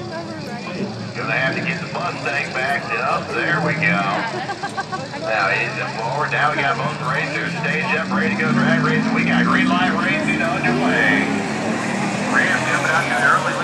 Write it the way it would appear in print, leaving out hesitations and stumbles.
Gonna have to get the Mustang backed up. There we go. Now easy forward. Now we got both racers staged up, ready to go drag racing. We got green light racing underway. Rams coming out to the early